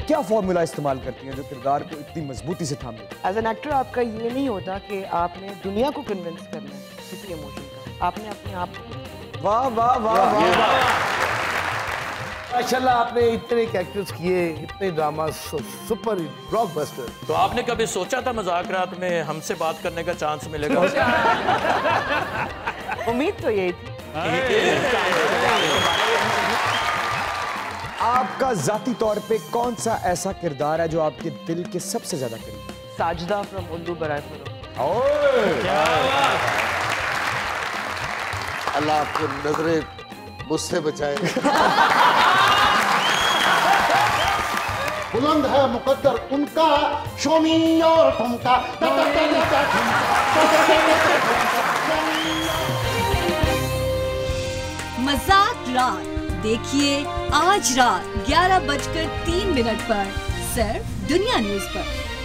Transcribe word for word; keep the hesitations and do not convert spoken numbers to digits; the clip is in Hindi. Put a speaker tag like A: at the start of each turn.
A: क्या फॉर्मूला इस्तेमाल करती हैं जो किरदार को इतनी मजबूती से थाम लेती है?
B: एज एन एक्टर आपका ये नहीं होता कि आपने दुनिया को कन्विंस करना है किसी इमोशन का, आपने अपने आप को।
A: वाह वाह वाह वाह।
C: माशाल्लाह आपने इतने कैरेक्टर्स किए, इतने ड्रामा, सुपर ब्लॉकबस्टर।
D: तो आपने कभी सोचा था मुज़ाकरात में हमसे बात करने का चांस मिलेगा?
B: उम्मीद तो यही थी।
A: आपका जाती तौर पे कौन सा ऐसा किरदार है जो आपके दिल के सबसे ज्यादा करीब?
B: साजिदा फ्रॉम उर्दू बराए फरोख्त।
C: अल्लाह आपको नजरे मुझसे बचाए।
E: बुलंद है मुकद्दर उनका, शोमी और ठुमका।
F: मजाक रात देखिए आज रात ग्यारह बजकर तीन मिनट पर सिर्फ दुनिया न्यूज पर।